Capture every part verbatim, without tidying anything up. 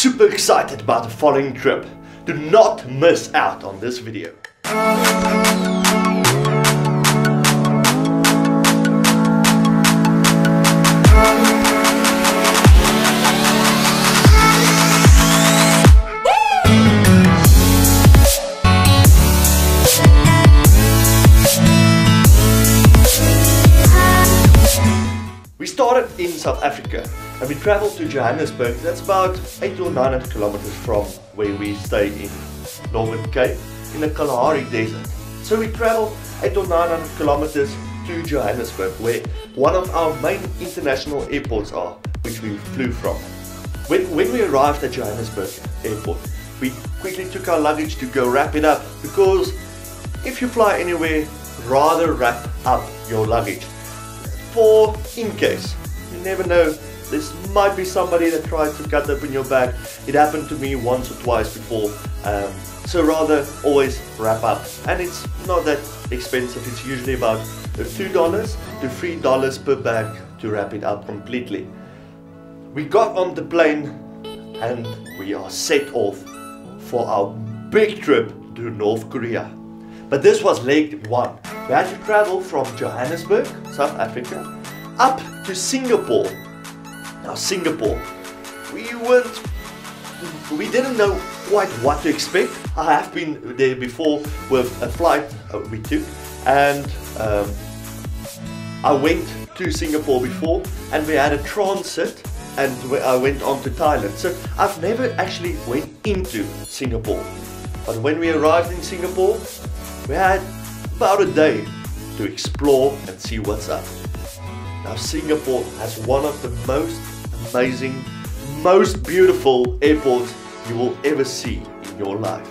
super excited about the following trip. Do not miss out on this video. We started in South Africa and we travelled to Johannesburg. That's about eight or nine hundred kilometers from where we stay in Northern Cape in the Kalahari Desert. So we travelled eight or nine hundred kilometers to Johannesburg, where one of our main international airports are, which we flew from. When, when we arrived at Johannesburg airport, we quickly took our luggage to go wrap it up, because if you fly anywhere, rather wrap up your luggage. For in case, you never know, there might be somebody that tries to cut open your bag. It happened to me once or twice before, um, so rather always wrap up. And it's not that expensive, it's usually about two dollars to three dollars per bag to wrap it up completely. We got on the plane and we are set off for our big trip to North Korea. But this was leg one. We had to travel from Johannesburg, South Africa, up to Singapore. Now Singapore, we weren't, we didn't know quite what to expect. I have been there before with a flight we took, and um, I went to Singapore before, and we had a transit, and I went on to Thailand. So I've never actually went into Singapore. But when we arrived in Singapore, we had about a day to explore and see what's up. Now Singapore has one of the most amazing, most beautiful airports you will ever see in your life.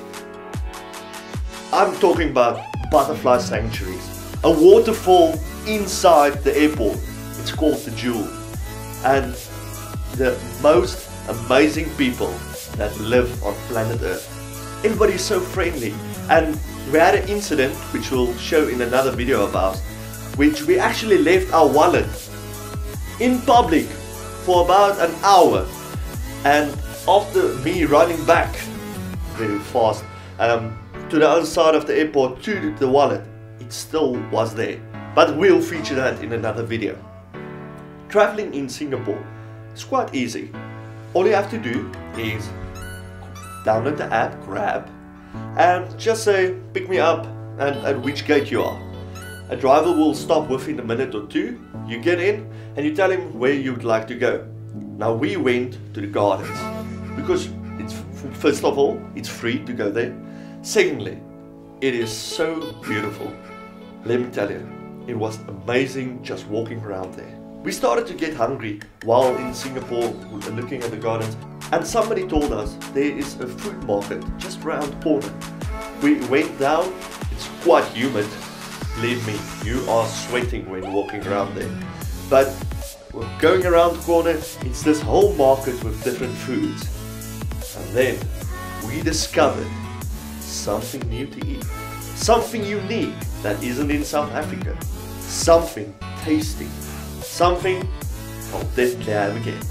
I'm talking about butterfly sanctuaries, a waterfall inside the airport. It's called the Jewel, and the most amazing people that live on planet Earth. Everybody's so friendly, and we had an incident which we'll show in another video of ours, which we actually left our wallet in public for about an hour, and after me running back very fast um, to the other side of the airport to the wallet, it still was there. But we'll feature that in another video. Traveling in Singapore is quite easy. All you have to do is download the app, Grab, and just say pick me up and at which gate you are. A driver will stop within a minute or two. You get in and you tell him where you would like to go. Now we went to the gardens because it's, first of all, it's free to go there. Secondly, it is so beautiful. Let me tell you, it was amazing just walking around there. We started to get hungry while in Singapore looking at the gardens, and somebody told us there is a fruit market just around the corner. We went down. It's quite humid, believe me, you are sweating when walking around there. But going around the corner, it's this whole market with different foods. And then we discovered something new to eat, something unique that isn't in South Africa, something tasty, something I'll definitely have again.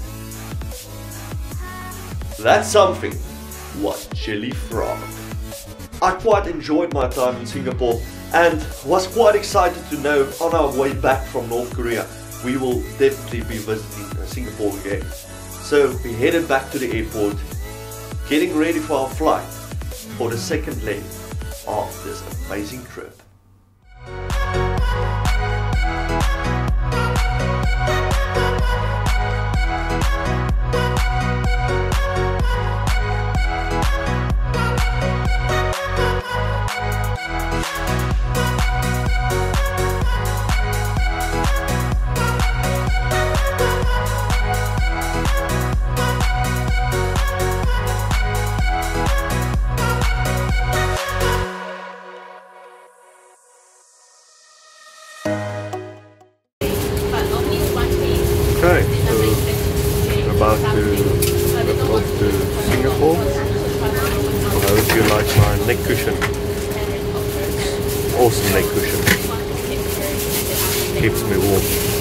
That something was chili frog. I quite enjoyed my time in Singapore and was quite excited to know on our way back from North Korea we will definitely be visiting Singapore again. So we headed back to the airport, getting ready for our flight for the second leg of this amazing trip. Okay, so we're about to go off to Singapore. I hope you like my neck cushion. It's awesome neck cushion. Keeps me warm.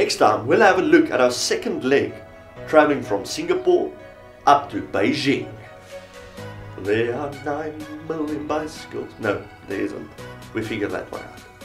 Next time we'll have a look at our second leg, traveling from Singapore up to Beijing. There are nine million bicycles. No, there isn't. We figured that one out.